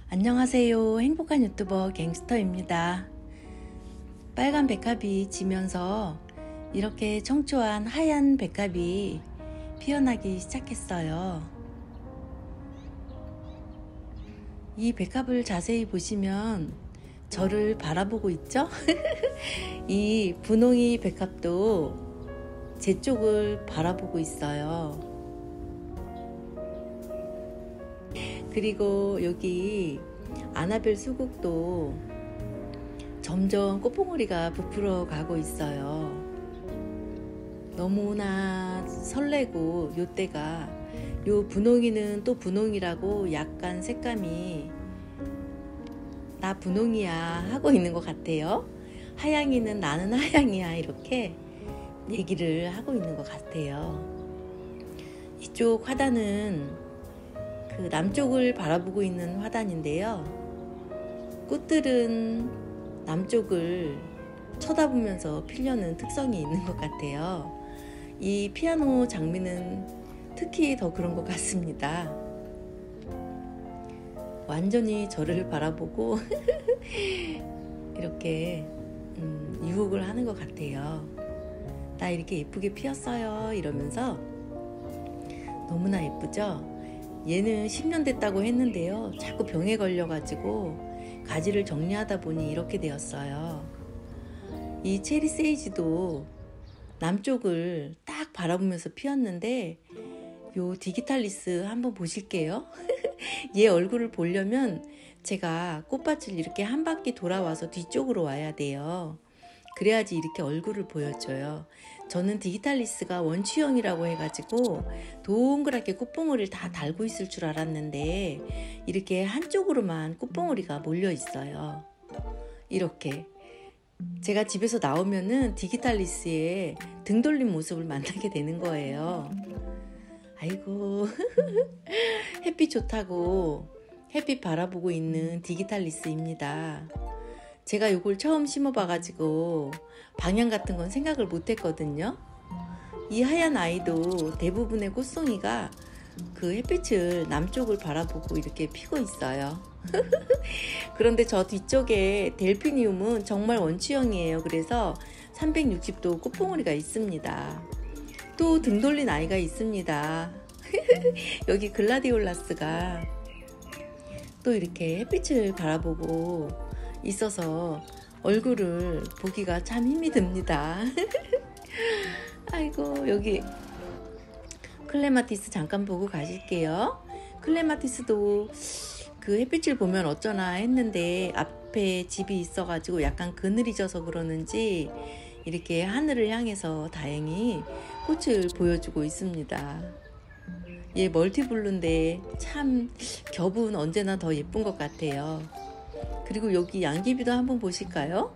안녕하세요. 행복한 유튜버 갱스터입니다. 빨간 백합이 지면서 이렇게 청초한 하얀 백합이 피어나기 시작했어요. 이 백합을 자세히 보시면 저를 바라보고 있죠? 이 분홍이 백합도 제 쪽을 바라보고 있어요. 그리고 여기 아나벨 수국도 점점 꽃봉오리가 부풀어 가고 있어요. 너무나 설레고 요때가 요 분홍이는 또 분홍이라고 약간 색감이 나 분홍이야 하고 있는 것 같아요. 하양이는 나는 하양이야 이렇게 얘기를 하고 있는 것 같아요. 이쪽 화단은 그 남쪽을 바라보고 있는 화단인데요. 꽃들은 남쪽을 쳐다보면서 피려는 특성이 있는 것 같아요. 이 피아노 장미는 특히 더 그런 것 같습니다. 완전히 저를 바라보고 이렇게 유혹을 하는 것 같아요. 나 이렇게 예쁘게 피었어요 이러면서. 너무나 예쁘죠? 얘는 10년 됐다고 했는데요. 자꾸 병에 걸려가지고 가지를 정리하다 보니 이렇게 되었어요. 이 체리 세이지도 남쪽을 딱 바라보면서 피었는데 요 디기탈리스 한번 보실게요. 얘 얼굴을 보려면 제가 꽃밭을 이렇게 한 바퀴 돌아와서 뒤쪽으로 와야 돼요. 그래야지 이렇게 얼굴을 보여줘요. 저는 디기탈리스가 원추형이라고 해가지고 동그랗게 꽃봉오리를 다 달고 있을 줄 알았는데 이렇게 한쪽으로만 꽃봉오리가 몰려 있어요. 이렇게 제가 집에서 나오면은 디기탈리스의 등 돌린 모습을 만나게 되는 거예요. 아이고 햇빛 좋다고 햇빛 바라보고 있는 디기탈리스입니다. 제가 이걸 처음 심어봐가지고 방향 같은 건 생각을 못했거든요. 이 하얀 아이도 대부분의 꽃송이가 그 햇빛을 남쪽을 바라보고 이렇게 피고 있어요. 그런데 저 뒤쪽에 델피니움은 정말 원추형이에요. 그래서 360도 꽃봉오리가 있습니다. 또 등 돌린 아이가 있습니다. 여기 글라디올라스가 또 이렇게 햇빛을 바라보고 있어서 얼굴을 보기가 참 힘이 듭니다. 아이고 여기 클레마티스 잠깐 보고 가실게요. 클레마티스도 그 햇빛을 보면 어쩌나 했는데 앞에 집이 있어가지고 약간 그늘이 져서 그러는지 이렇게 하늘을 향해서 다행히 꽃을 보여주고 있습니다. 얘 멀티블루인데 참 겹은 언제나 더 예쁜 것 같아요. 그리고 여기 양귀비도 한번 보실까요?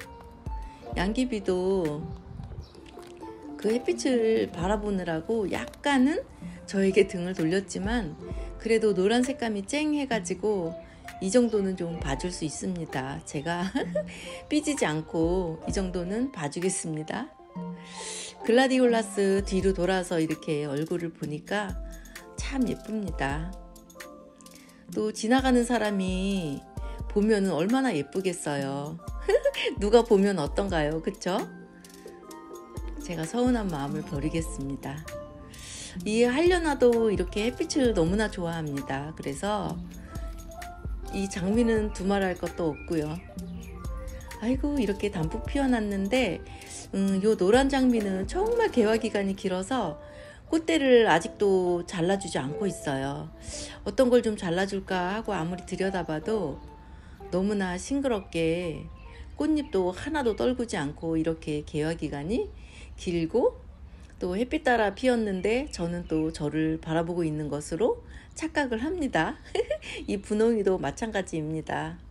양귀비도 그 햇빛을 바라보느라고 약간은 저에게 등을 돌렸지만 그래도 노란 색감이 쨍 해가지고 이 정도는 좀 봐줄 수 있습니다. 제가 삐지지 않고 이 정도는 봐주겠습니다. 글라디올라스 뒤로 돌아서 이렇게 얼굴을 보니까 참 예쁩니다. 또 지나가는 사람이 보면은 얼마나 예쁘겠어요. 누가 보면 어떤가요? 그쵸? 제가 서운한 마음을 버리겠습니다. 이 한려나도 이렇게 햇빛을 너무나 좋아합니다. 그래서 이 장미는 두말할 것도 없고요. 아이고 이렇게 담뿍 피어났는데 요 노란 장미는 정말 개화 기간이 길어서 꽃대를 아직도 잘라주지 않고 있어요. 어떤 걸 좀 잘라줄까 하고 아무리 들여다봐도 너무나 싱그럽게 꽃잎도 하나도 떨구지 않고 이렇게 개화 기간이 길고 또 햇빛 따라 피었는데 저는 또 저를 바라보고 있는 것으로 착각을 합니다. 이 분홍이도 마찬가지입니다.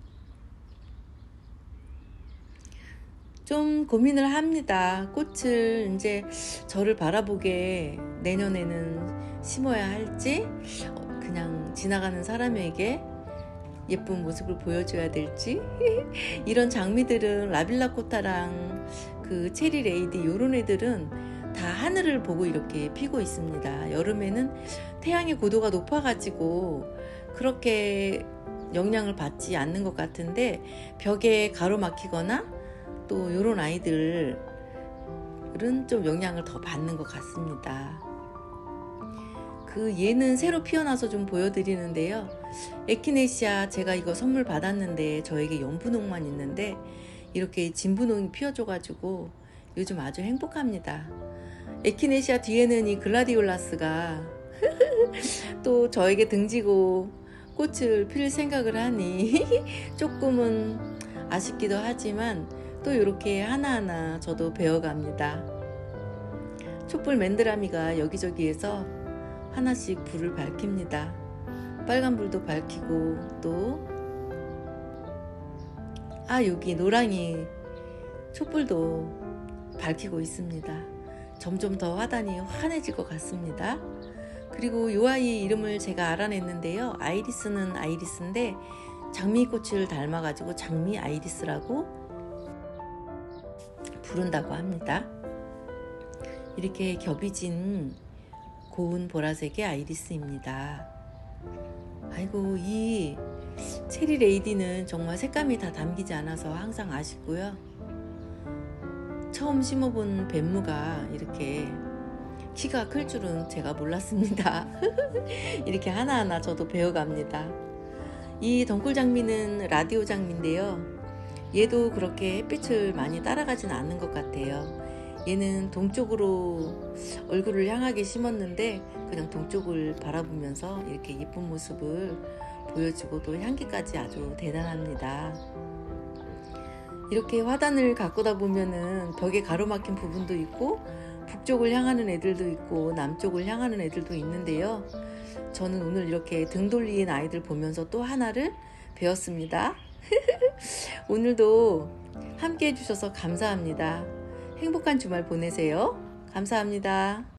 좀 고민을 합니다. 꽃을 이제 저를 바라보게 내년에는 심어야 할지 그냥 지나가는 사람에게 예쁜 모습을 보여줘야 될지. 이런 장미들은 라빌라코타랑 그 체리 레이디 요런 애들은 다 하늘을 보고 이렇게 피고 있습니다. 여름에는 태양의 고도가 높아가지고 그렇게 영향을 받지 않는 것 같은데 벽에 가로막히거나 또 요런 아이들은 좀 영향을 더 받는 것 같습니다. 얘는 새로 피어나서 좀 보여드리는데요. 에키네시아 제가 이거 선물 받았는데 저에게 연분홍만 있는데 이렇게 진분홍이 피어줘가지고 요즘 아주 행복합니다. 에키네시아 뒤에는 이 글라디올라스가 또 저에게 등지고 꽃을 필 생각을 하니 조금은 아쉽기도 하지만 또 이렇게 하나하나 저도 배워갑니다. 촛불 맨드라미가 여기저기에서 하나씩 불을 밝힙니다. 빨간 불도 밝히고 또 여기 노랑이 촛불도 밝히고 있습니다. 점점 더 화단이 환해질 것 같습니다. 그리고 이 아이 이름을 제가 알아냈는데요. 아이리스는 아이리스인데 장미꽃을 닮아가지고 장미 아이리스라고 부른다고 합니다. 이렇게 겹이 진 고운 보라색의 아이리스입니다. 아이고, 이 체리 레이디는 정말 색감이 다 담기지 않아서 항상 아쉽고요. 처음 심어본 뱀무가 이렇게 키가 클 줄은 제가 몰랐습니다. 이렇게 하나하나 저도 배워갑니다. 이 덩굴장미는 라디오 장미인데요. 얘도 그렇게 햇빛을 많이 따라가진 않는 것 같아요. 얘는 동쪽으로 얼굴을 향하게 심었는데 그냥 동쪽을 바라보면서 이렇게 예쁜 모습을 보여주고 또 향기까지 아주 대단합니다. 이렇게 화단을 가꾸다 보면은 벽에 가로막힌 부분도 있고 북쪽을 향하는 애들도 있고 남쪽을 향하는 애들도 있는데요. 저는 오늘 이렇게 등 돌린 아이들 보면서 또 하나를 배웠습니다. 오늘도 함께 해주셔서 감사합니다. 행복한 주말 보내세요. 감사합니다.